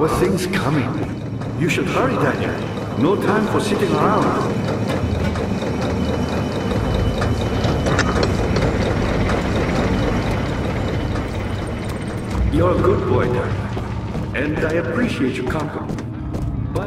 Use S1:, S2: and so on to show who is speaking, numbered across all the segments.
S1: Our thing's coming. You should hurry, Daniel. No time for sitting around. You're a good boy, Daniel. And I appreciate your company. But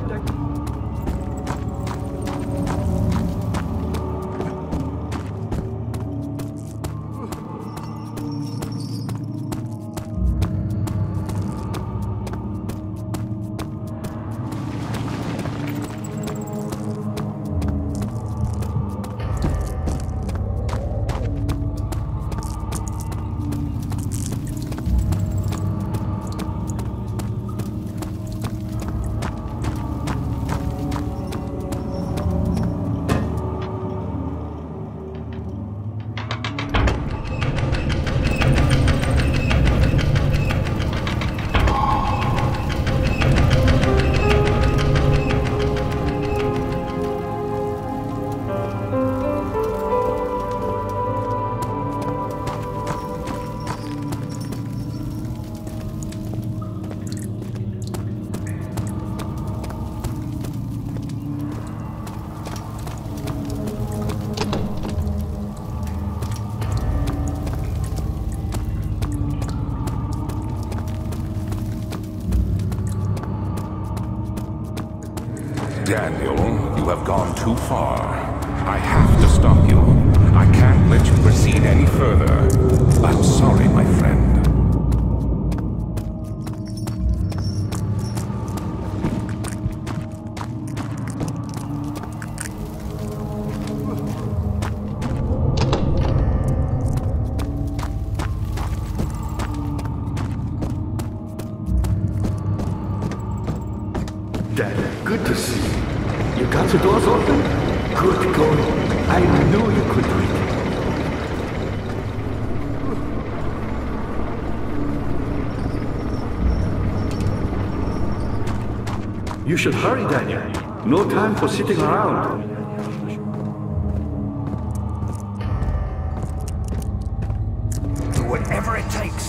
S2: Daniel, you have gone too far. I have to stop you. I can't let you proceed any further. I'm sorry, my friend.
S1: Dad, good to see you. You got the doors open? Good going. I knew you could do it. You should hurry, Daniel. No time for sitting around.
S3: Do whatever it takes.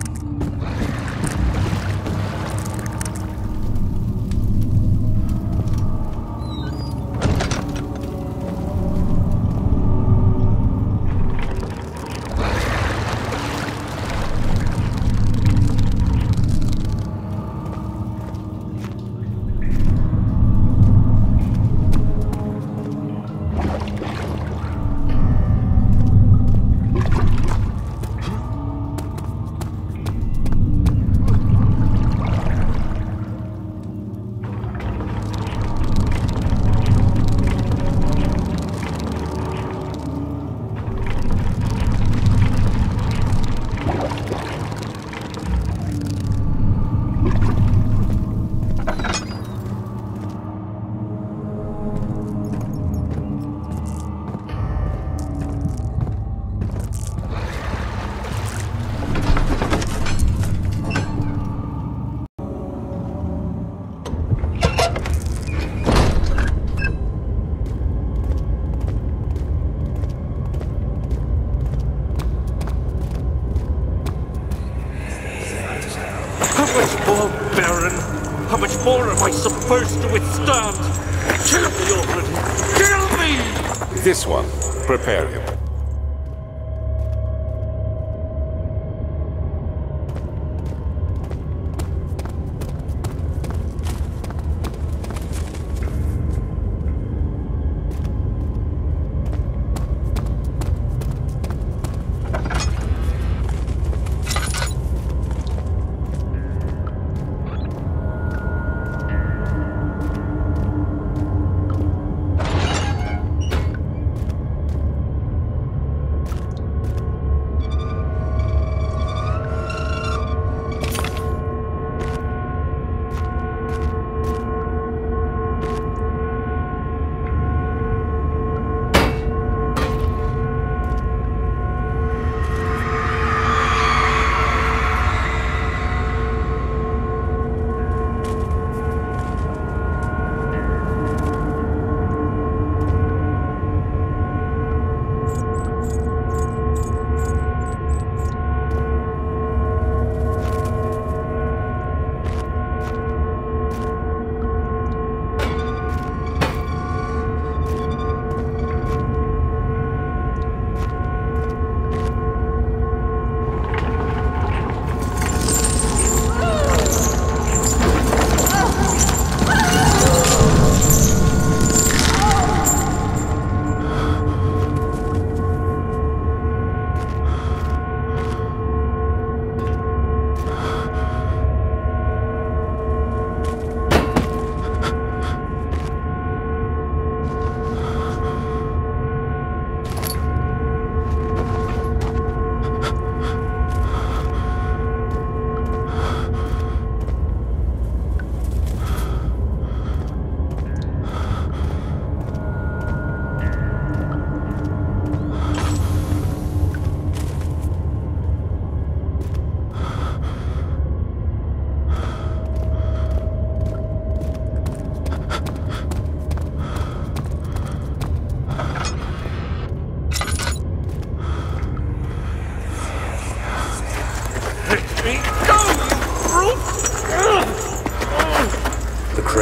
S4: How much more am I supposed to withstand? Kill me already! Kill me!
S2: This one. Prepare him.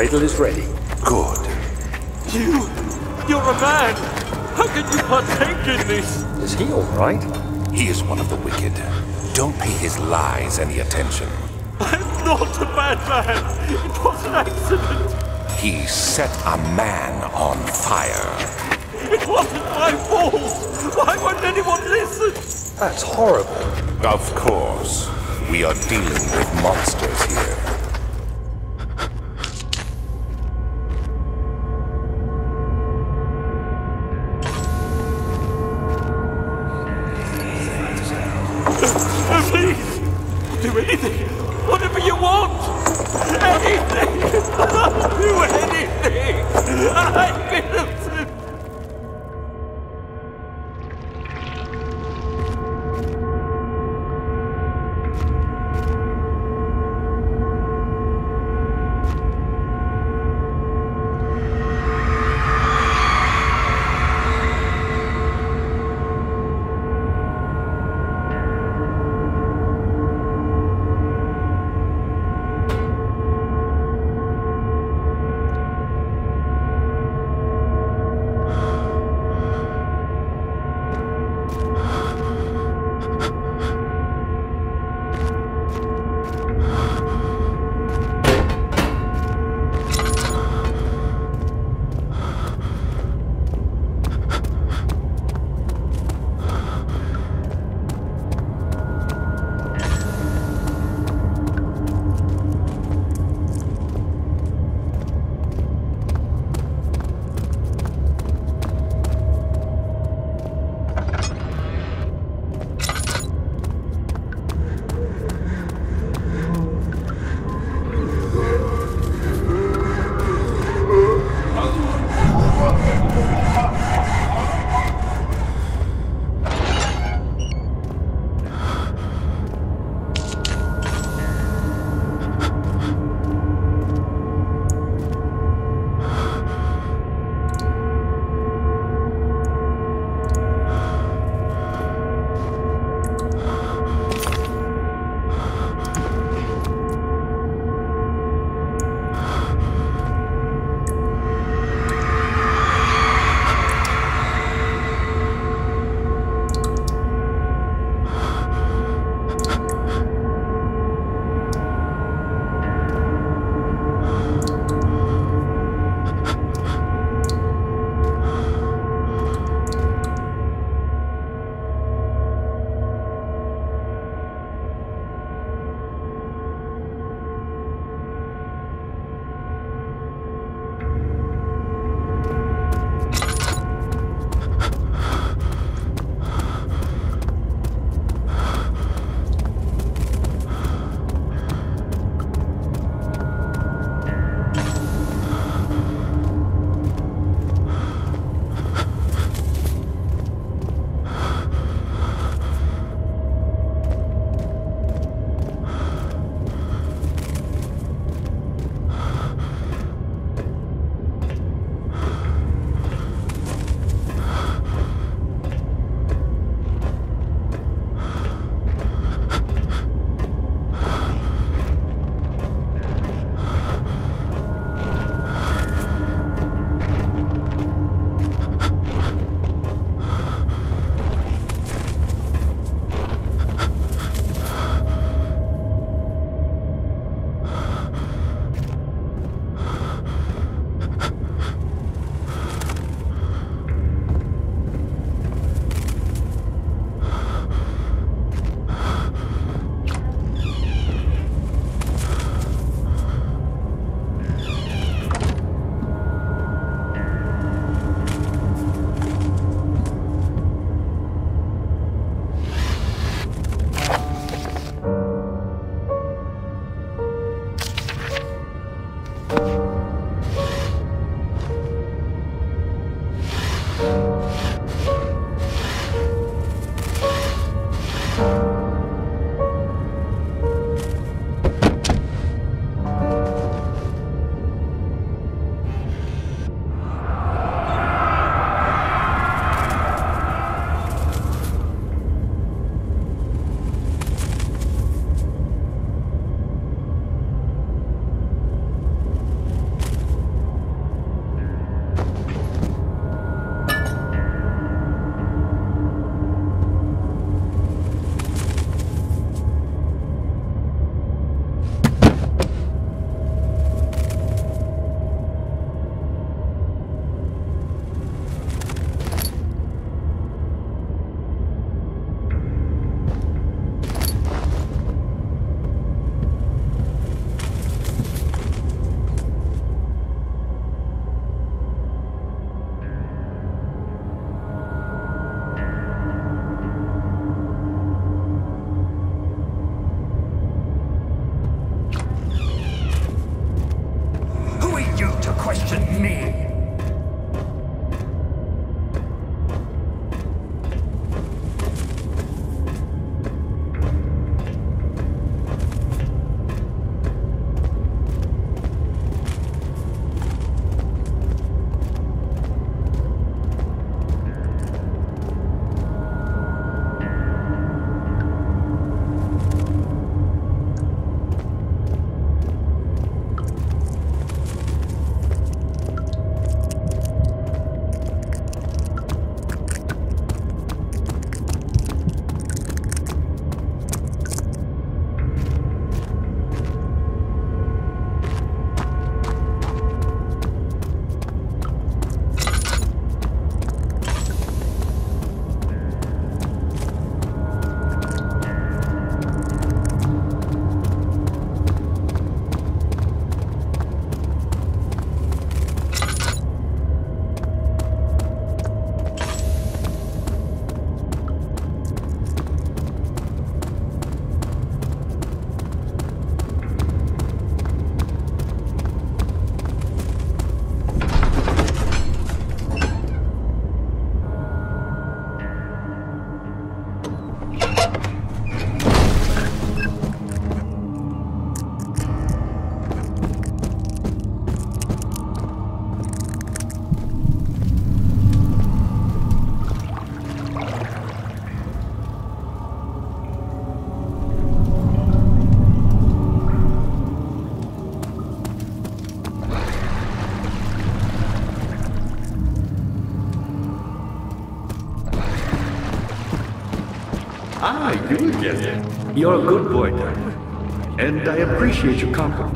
S5: cradle is ready.
S2: Good.
S4: You're a man! How can you partake in this?
S5: Is he all right?
S2: He is one of the wicked. Don't pay his lies any attention.
S4: I'm not a bad man. It was an accident.
S2: He set a man on fire.
S4: It wasn't my fault. Why won't anyone listen?
S5: That's horrible.
S2: Of course. We are dealing with monsters here.
S4: Please, do anything. Whatever you want. Anything. I'll do anything. I'm innocent.
S1: Ah, you get it. You're a good boy, Daniel. And I appreciate your compliment.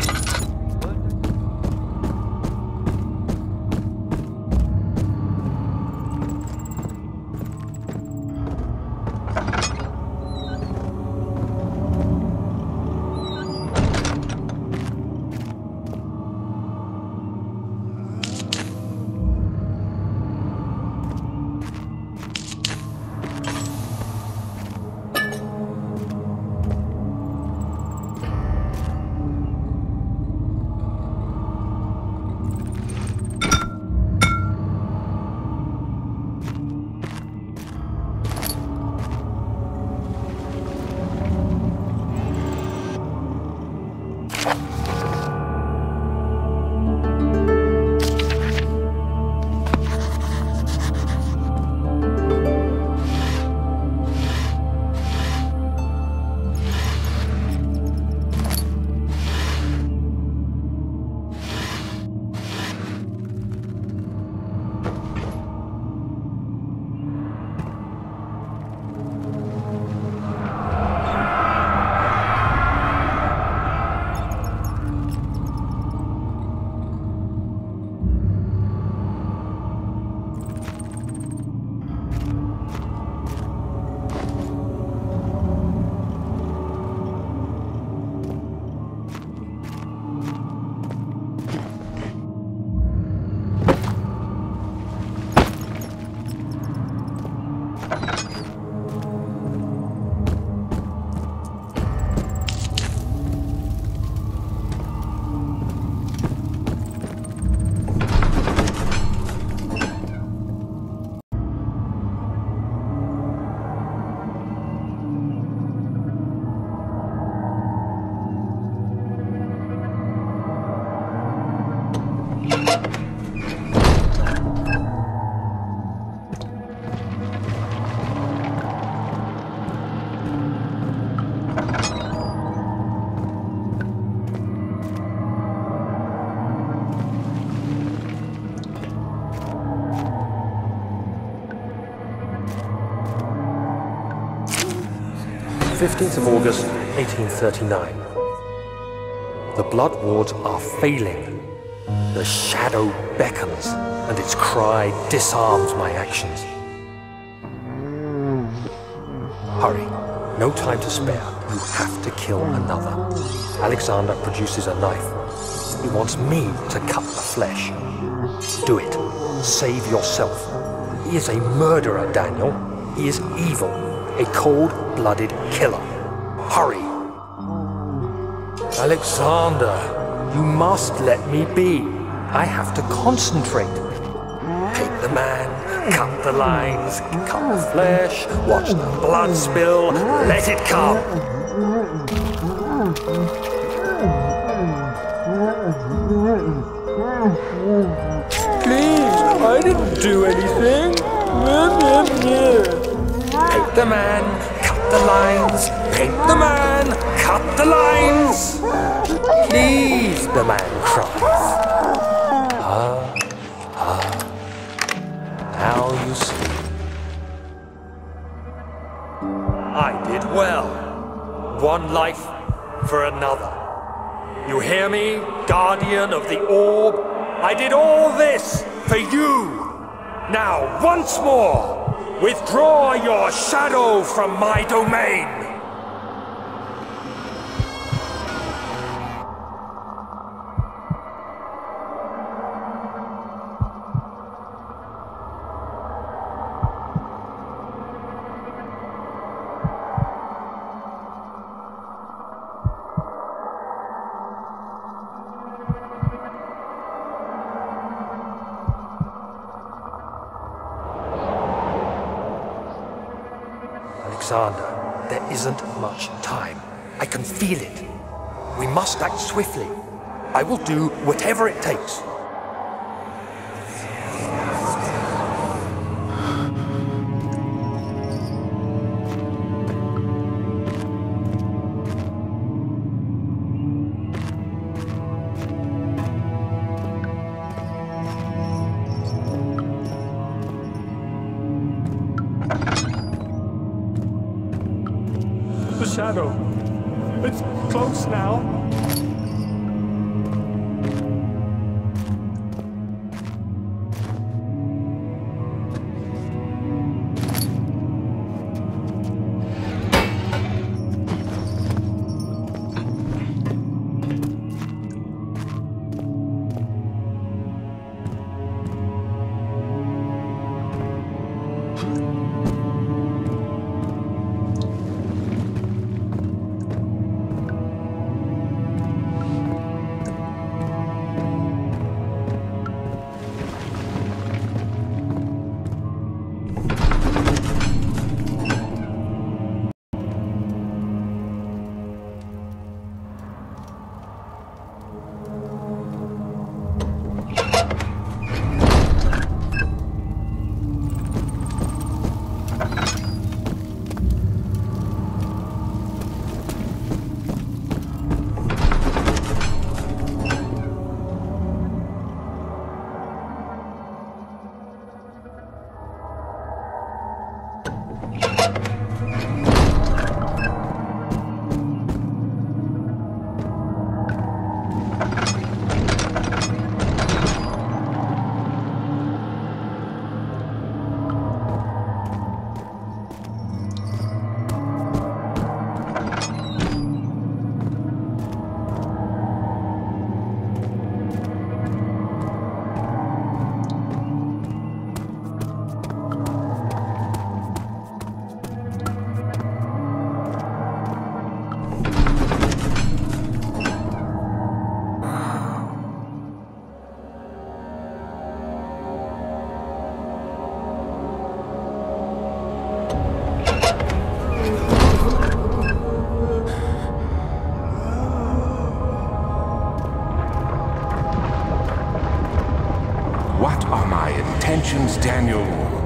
S5: August 1839. The Blood Wards are failing. The shadow beckons, and its cry disarms my actions. Hurry. No time to spare. You have to kill another. Alexander produces a knife. He wants me to cut the flesh. Do it. Save yourself. He is a murderer, Daniel. He is evil. A cold-blooded killer. Hurry. Alexander, you must let me be. I have to concentrate. Take the man, cut the lines, cut the flesh, watch the blood spill, let it come. Please, I didn't do anything. Paint the man, cut the lines, paint the man, cut the lines. Please, the man cries. Now you see. I did well. One life for another. You hear me, guardian of the orb? I did all this for you. Now, once more, withdraw your shadow from my domain. Alexander, there isn't much time. I can feel it. We must act swiftly. I will do whatever it takes. shadow. It's close now.
S2: Daniel.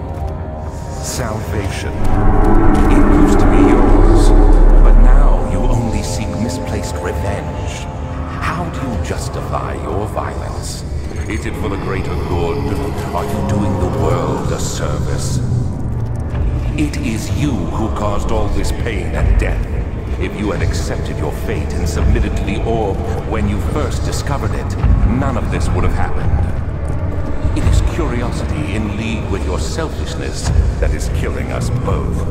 S2: Salvation. It used to be yours, but now you only seek misplaced revenge. How do you justify your violence? Is it for the greater good? Are you doing the world a service? It is you who caused all this pain and death. If you had accepted your fate and submitted to the orb when you first discovered it, none of this would have happened. It is curiosity in league with your selfishness that is killing us both.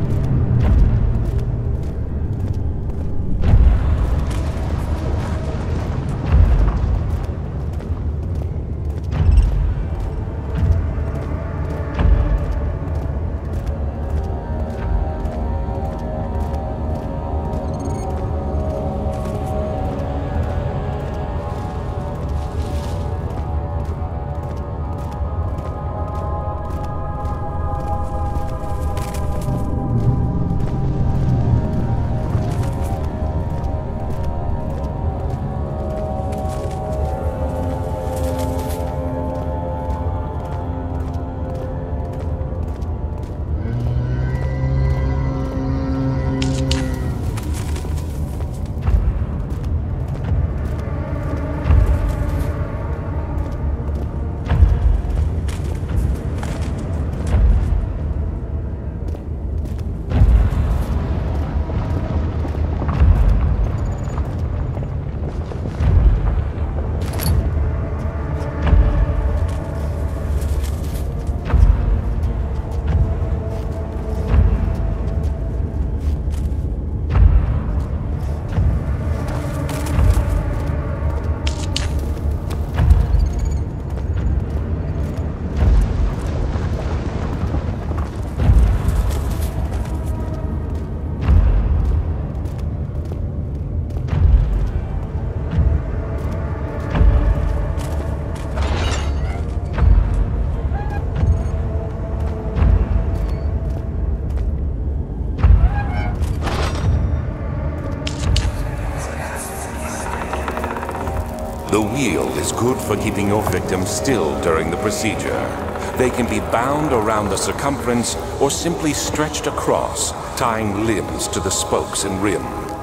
S2: The wheel is good for keeping your victims still during the procedure. They can be bound around the circumference or simply stretched across, tying limbs to the spokes and rim.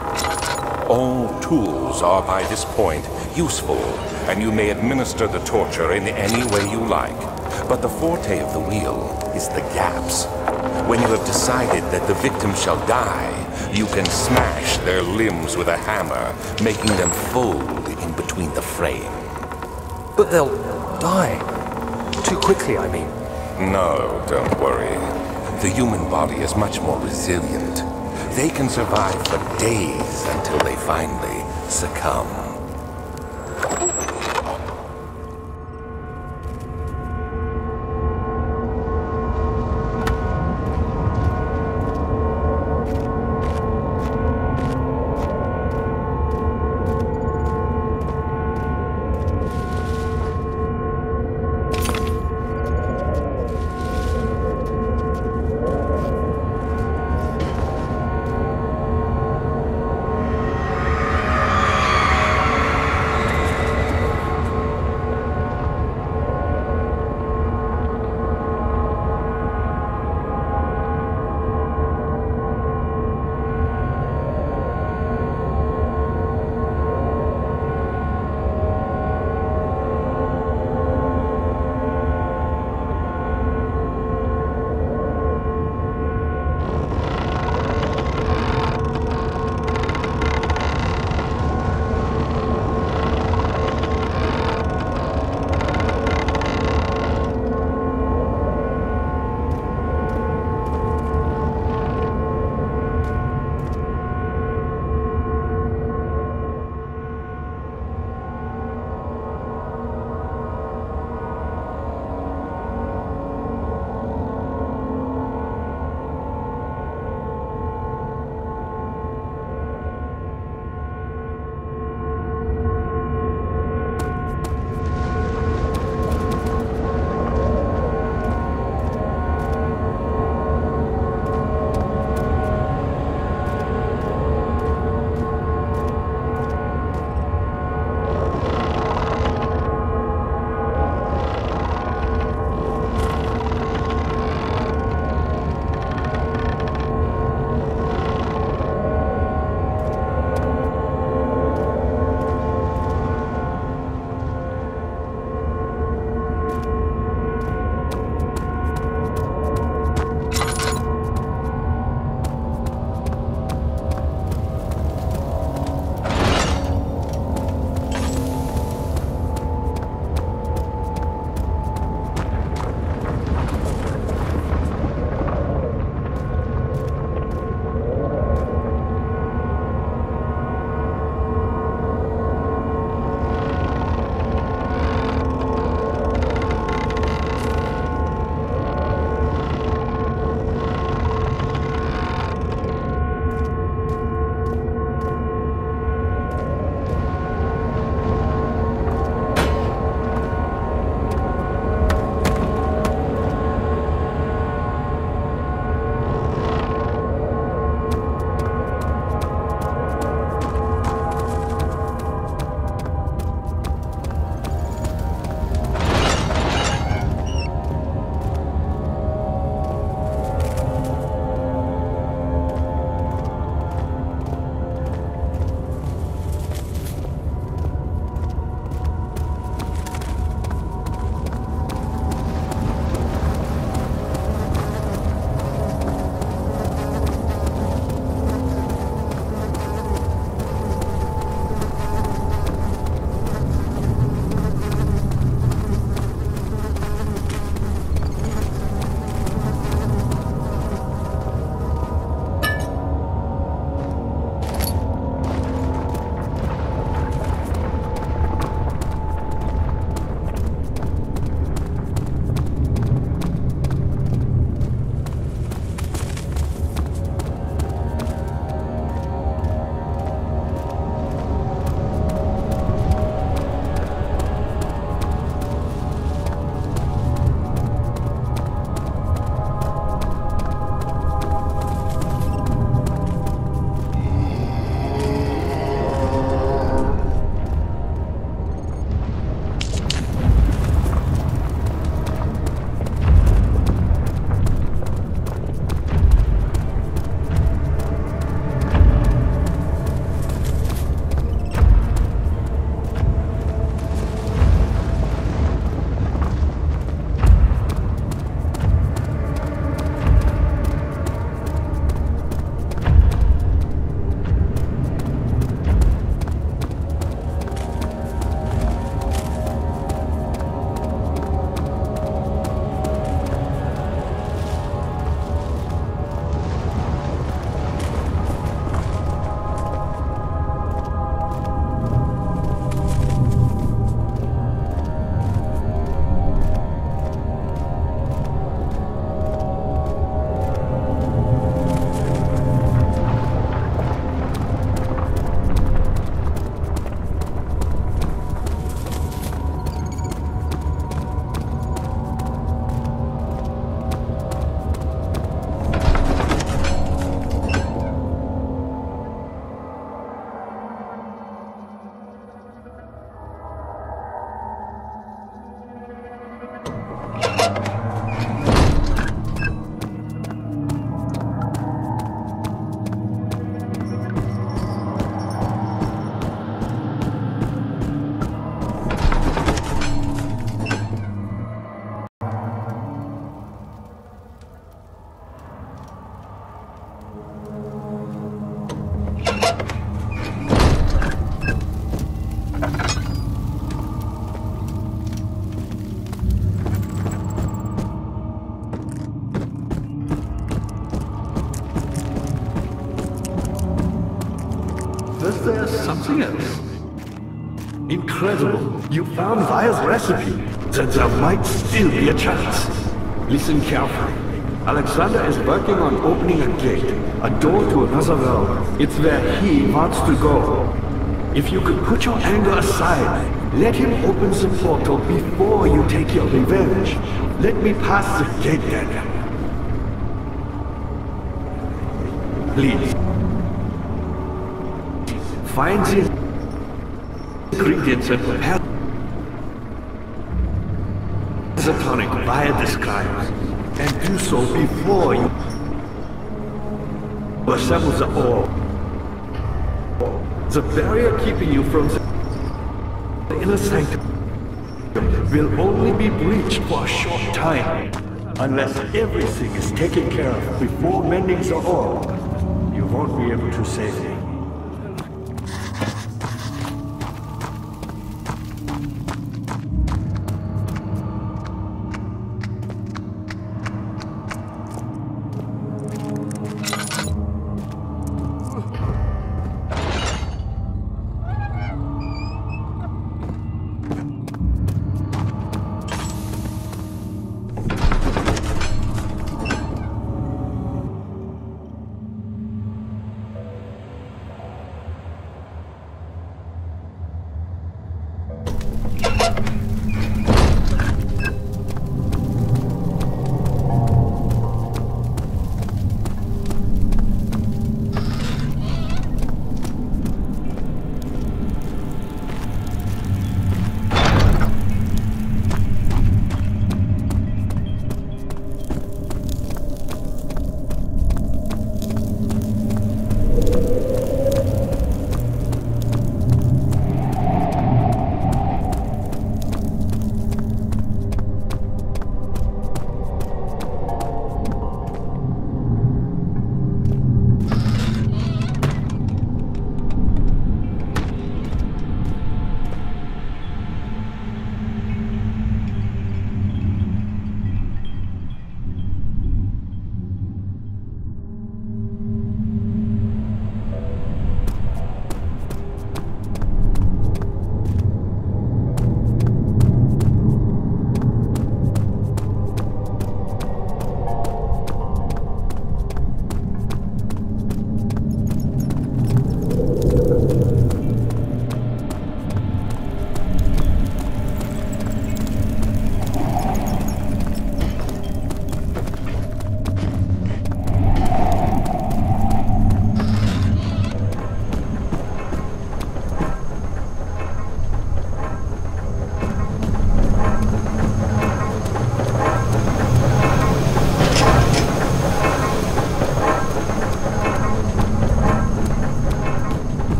S2: All tools are by this point useful, and you may administer the torture in any way you like. But the forte of the wheel is the gaps. When you have decided that the victim shall die, You can smash their limbs with a hammer, making them fold in between the frame.
S5: But they'll die. Too quickly, I mean.
S2: No, don't worry. The human body is much more resilient. They can survive for days until they finally succumb.
S1: unless there's something else. Incredible. You found Vire's recipe. Then there might still be a chance. Listen carefully. Alexander is working on opening a gate, a door to another realm. It's where he wants to go. If you could put your anger aside, let him open the portal before you take your revenge. Let me pass the gate then. Please. Find the ingredients and prepare the tonic via disguise. And do so before you assemble the orb. The barrier keeping you from the inner sanctum will only be breached for a short time. Unless everything is taken care of before mending the orb, you won't be able to save me.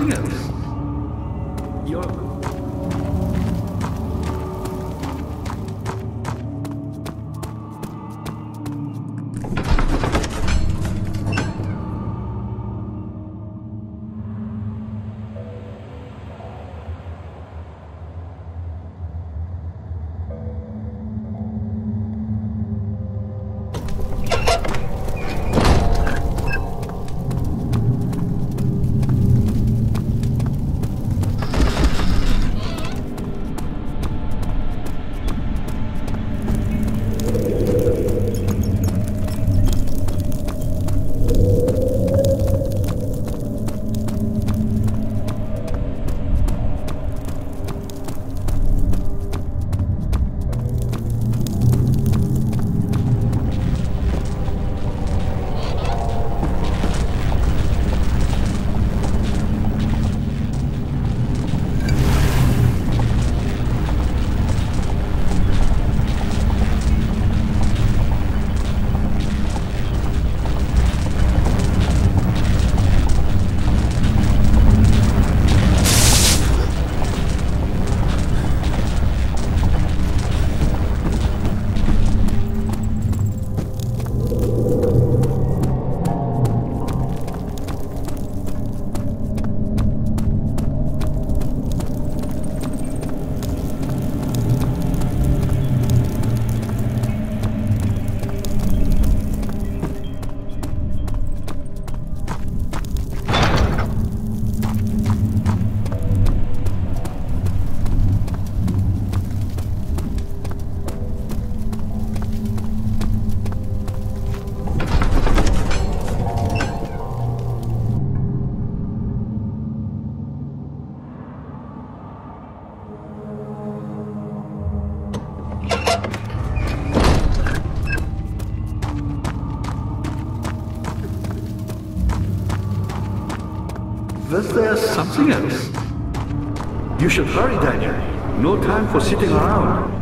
S1: something else? You're... Was there something else? You should hurry, Daniel. No time for sitting around.